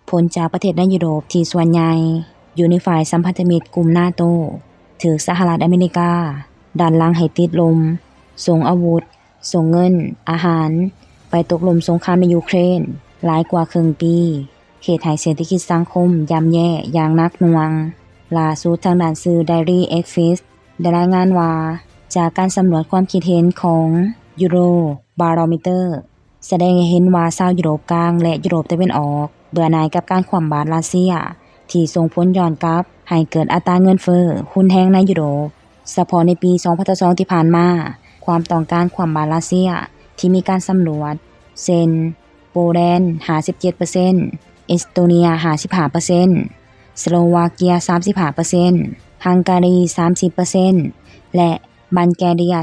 พ้นจากประเทศในยุโรปที่ส่วนใหญ่อยู่ในฝ่ายสัมพันธมิตรกลุ่มนาโตถูกสหรัฐอเมริกาดันหลังให้ติดลมส่งอาวุธส่งเงินอาหารไปตกลมสงครามในยูเครนหลายกว่าครึ่งปีเหตุให้เศรษฐกิจสังคมย่ำแย่อย่างหนักหน่วงล่าสุดทางด้านสื่อ Daily Express ได้รายงานว่าจากการสำรวจความคิดเห็นของ Eurobarometer แสดงให้เห็นว่าชาวยุโรปกลางและยุโรปตะวันออกเบื่อหน่ายกับการคว่ำบาตรรัสเซียที่ส่งผลย้อนกลับให้เกิดอัตราเงินเฟ้อหุ้นแฮงในยุโรปเฉพาะในปี 2022 ที่ผ่านมาความต้องการคว่ำบาตรรัสเซียที่มีการสำรวจเช่นโปแลนด์ 57% เอสโตเนีย 55% สโลวาเกีย 35% ฮังการี 30% และบัลแกเรีย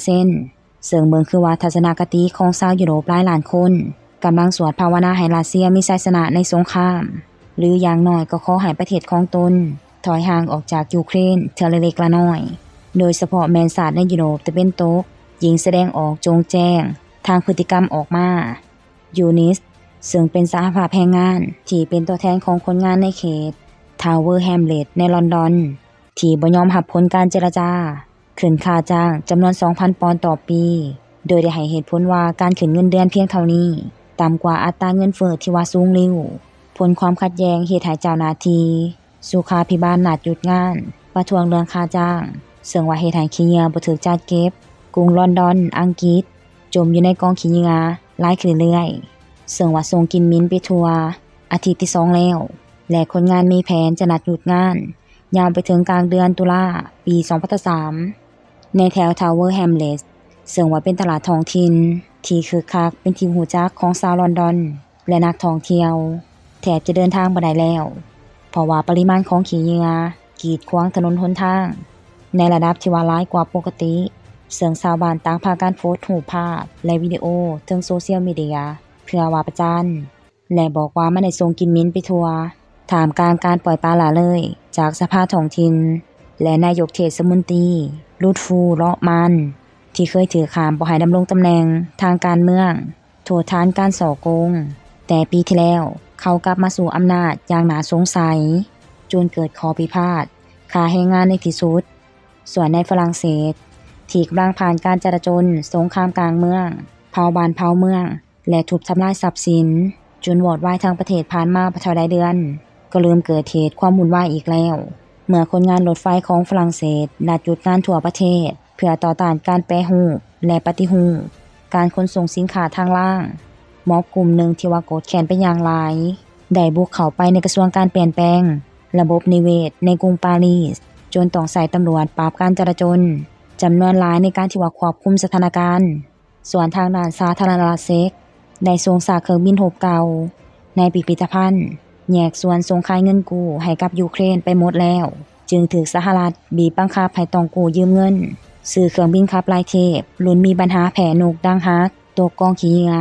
20%ซึ่งเบิ่งคือว่าทัศนคติของชาวยุโรปหลายล้านคนกำลังสวดภาวนาให้รัสเซียมีชัยชนะในสงครามหรืออย่างน้อยก็ขอให้ประเทศของตนถอยห่างออกจากยูเครนเทื่อเล็กๆละน้อยโดยเฉพาะแม้นชาติในยุโรปตะวันตกยิ่งแสดงออกโจงแจ้งทางพฤติกรรมออกมายูนิสซึ่งเป็นสหภาพแรงงานที่เป็นตัวแทนของคนงานในเขตทาวเวอร์แฮมเลตในลอนดอนที่บ่ยอมรับผลการเจรจาขึ้นค่าจ้างจำนวน 2,000 ปอนด์ต่อปีโดยได้ให้เหตุผลว่าการขึ้นเงินเดือนเพียงเท่านี้ต่ำกว่าอัตราเงินเฟ้อที่ว่าสูงลิ่วผลความขัดแย้งเฮ็ดให้เจ้าหน้าที่สุขาภิบาลนัดหยุดงานประท้วงเรื่องค่าจ้างซึ่งว่าเฮ็ดให้ขี้เหงื่อบ่ถูกจัดเก็บกรุงลอนดอนอังกฤษจมอยู่ในกองขี้เหงื่อหลายขึ้นเรื่อยๆซึ่งว่าส่งกลิ่นเหม็นไปทั่วอาทิตย์ที่ 2 แล้วและคนงานมีแผนจะนัดหยุดงานยาวไปถึงกลางเดือนตุลาปี 2023 ในแถว Tower Hamlets ซึ่งว่าเป็นตลาดท้องถิ่นที่คึกคักเป็นที่รู้จักของชาวลอนดอนและนักท่องเที่ยวแทบจะเดินทางบ่ได้แล้วเพราะว่าปริมาณของขี้เหงื่อกีดขวางถนนหนทางในระดับที่ว่าหลายกว่าปกติซึ่งชาวบ้านต่างพากันโพสต์รูปภาพและวิดีโอถึงโซเชียลมีเดียเพื่อว่าประจานและบอกว่ามันได้ส่งกลิ่นเหม็นไปทั่วท่ามกลางการปล่อยปละละเลยจากสภาท้องถิ่นและนายกเทศมนตรีลูดฟูเลาะมันที่เคยถือขามบ่ให้ดำรงตำแหน่งทางการเมืองโทษฐานการส่อโกงแต่ปีที่แล้วเขากลับมาสู่อำนาจอย่างน่าสงสัยจนเกิดข้อพิพาทค่าแรงงานในที่สุดส่วนในฝรั่งเศสที่กำลังผ่านการจลาจลสงครามกลางเมืองเผาบ้านเผาเมืองและทุบทำลายทรัพย์สินจนวอดวายทางประเทศผ่านมาบ่เท่าใดเดือนก็เริ่มเกิดเหตุความวุ่นวายอีกแล้วเมื่อคนงานรถไฟของฝรั่งเศสนัดหยุดงานทั่วประเทศเพื่อต่อต้านการแปรรูปและปฏิรูปการขนส่งสินค้าทางล่างม็อบกลุ่มหนึ่งที่ว่าโกรธแค้นเป็นอย่างหลายได้บุกเข้าไปในกระทรวงการเปลี่ยนแปลงระบบนิเวศในกรุงปารีสจนต้องใส่ตำรวจปราบการจลาจลจำนวนหลายในการที่ว่าควบคุมสถานการณ์ส่วนทางด้านสาธารณรัฐเช็กได้ส่งซากเครื่องบินรบเก่าในพิพิธภัณฑ์แยกส่วนส่งขายเงินกู้ให้กับยูเครนไปหมดแล้วจึงถูกสหรัฐบีบบังคับให้ต้องกู้ยืมเงินซื้อเครื่องบินขับไล่เทพรุ่นมีปัญหาแผนกดังฮักตกกองขี้เหงื่อ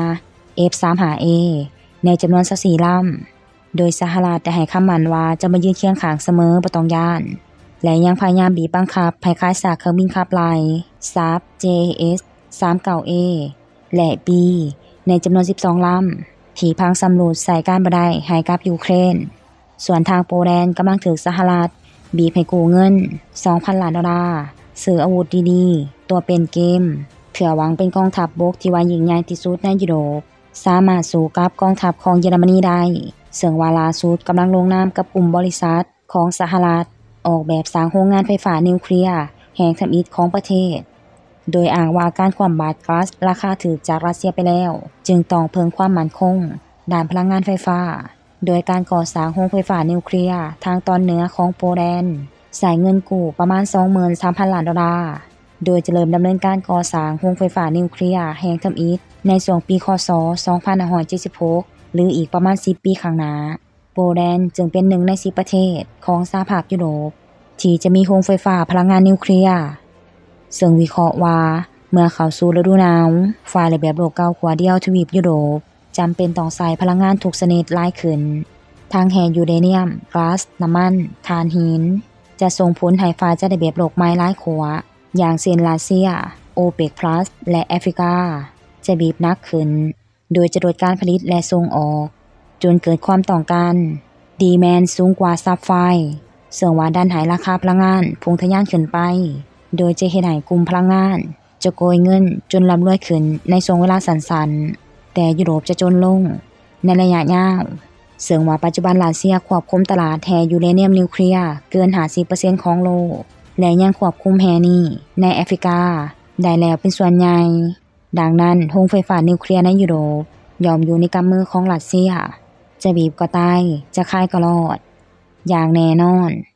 F-35A ในจำนวน24ลำโดยสหรัฐได้ให้คำมั่นว่าจะมายืนเคียงข้างเสมอบ่ต้องย้านและยังพยายามบีบบังคับให้ขายซากเครื่องบินขับไล่ SAF JS-39A และ B ในจำนวน12ลำที่พังสำรุดใส่การบ่ได้ให้กับยูเครนส่วนทางโปแลนด์กำลังถูกสหรัฐบีบให้กู้เงิน 2,000 ล้านดอลลาร์ซื้ออาวุธดีๆตัวเป็นเกมเพื่อหวังเป็นกองทัพบกที่ว่ายิ่งใหญ่ที่สุดในยุโรปสามารถสู้กับกองทัพของเยอรมนีได้ซึ่งว่าล่าสุดกำลังลงนามกับกลุ่มบริษัทของสหรัฐออกแบบสร้างโรงงานไฟฟ้านิวเคลียร์แห่งทำอิฐของประเทศโดยอ้างว่าการคว่ำบาตรก๊าซราคาถูกจากรัสเซียไปแล้วจึงต้องเพิ่มความมั่นคงด้านพลังงานไฟฟ้าโดยการก่อสร้างโรงไฟฟ้านิวเคลียร์ทางตอนเหนือของโปแลนด์ใช้เงินกู้ประมาณ 23,000 ล้านดอลลาร์โดยจะเริ่มดำเนินการก่อสร้างโรงไฟฟ้านิวเคลียร์แห่งทำอิฐในช่วงปีคศ 2576หรืออีกประมาณ10 ปีข้างหน้าโปแลนด์จึงเป็นหนึ่งใน10ประเทศของสหภาพยุโรปที่จะมีโรงไฟฟ้าพลังงานนิวเคลียร์ซึ่งวิเคราะห์ว่าเมื่อเข้าสู่ฤดูหนาวฝ่ายระเบียบโลกเก่าขั้วเดียวทวีปยุโรปจำเป็นต้องใช้พลังงานทุกชนิดหลายขึ้นทางแห่ยูเรเนียมก๊าซน้ำมันถ่านหินจะส่งผลให้ฝ่ายจัดระเบียบโลกใหม่หลายขั้วอย่างเช่นรัสเซีย OPEC+ และแอฟริกาจะบีบหนักขึ้นโดยจะลดการผลิตและส่งออกจนเกิดความต้องการดีแมนสูงกว่าซัพไฟซึ่งว่าดันให้ราคาพลังงานพุ่งทะยานขึ้นไปโดยจะเฮ็ดให้กลุ่มพลังงานจะโกยเงินจนร่ำรวยขึ้นในช่วงเวลาสั้นๆแต่ยุโรปจะจนลงในระยะยาวซึ่งว่าปัจจุบันรัสเซียควบคุมตลาดแร่ยูเรเนียมนิวเคลียร์เกิน 50% ของโลกและยังควบคุมแร่นี้ในแอฟริกาได้แล้วเป็นส่วนใหญ่ดังนั้นโรงไฟฟ้านิวเคลียร์ในยุโรปย่อมอยู่ในกำมือของรัสเซียจะบีบก็ตายจะคายก็รอดอย่างแน่นอน